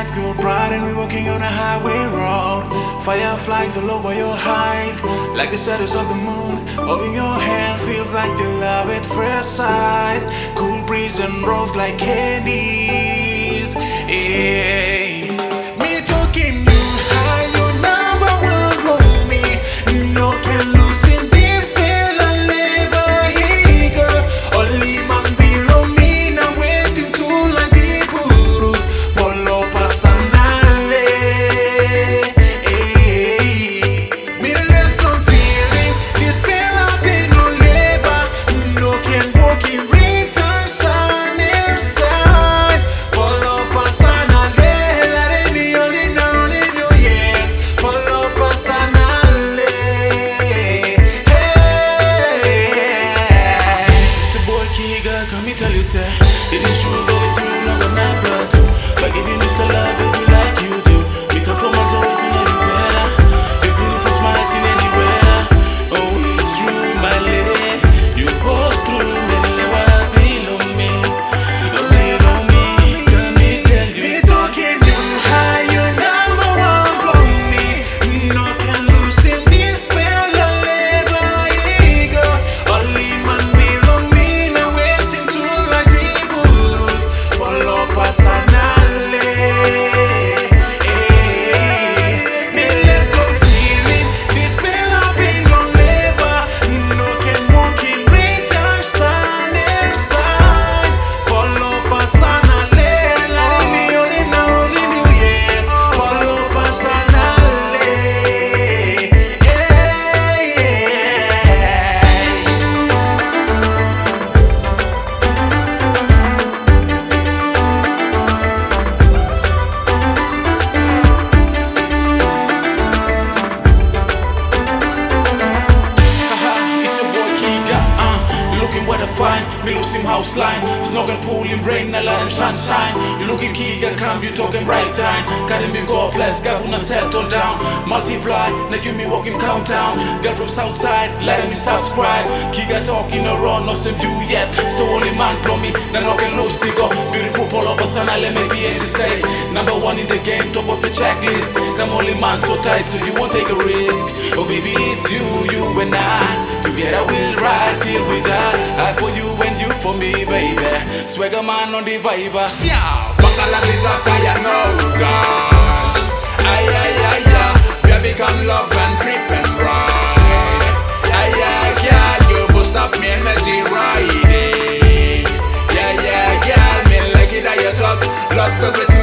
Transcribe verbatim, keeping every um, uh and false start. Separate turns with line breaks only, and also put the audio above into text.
lights go bright and we're walking on a highway road. Fireflies all over your eyes, like the shadows of the moon. Holding your hand feels like the love at first sight. Cool breeze and rose like candies. Hey. Me talking you high, you're number one for me. No can lose in this spell and never eager. Only man below me now waiting to like the purut. Polo pasanale. Hey. Me less don't feeling this spell I've been no never. No can walk in ring time sun inside. Polo pasanale. Let me only know in you yet. Polo pasanale. Hey. So boy Kiga, come me tell you say it is true that it's you not gonna blood too. By giving me the love baby like you do. We come from miles away to know you better. Your beautiful smile seen anywhere. Oh it's true my lady. You both true me never below me. Below me, come me tell you. Me talking you high, you number one blow me. No can lose in this spell I'll never ego. Only man below me now waiting to like the purut. Follow pasanale. Hey. Me left don't feel it. This spell I've been on never. No can walk in rain time sun inside. Follow pasanale. Let me only now only you yet. Follow pasanale. Hey. Haha, it's your boy Kiga, uh, looking where to find me lose him house line. Snogging pool in rain, I let him sunshine. You looking Kiga, come you talking right time. Carry me go place, Gabuna settle down. Multiply, now you me walking countdown. Girl from Southside, let me subscribe. Kiga talking around, no same view yet. So only man blow me, now knocking loose go. Beautiful polo persona, let me be and just say number one in the game, top of the checklist. Come only man so tight, so you won't take a risk. Oh baby, it's you, you and I. Together we'll ride till we die. I for you and you for me, baby. Swagger man on the vibe.
Yeah, Bacala is a fire, no gosh. Ay, ay, ay, ay. Baby, come love and trip and ride. Ay, ay, girl, you boost up me energy riding. Yeah, yeah, girl, me like it at your top. Love so great.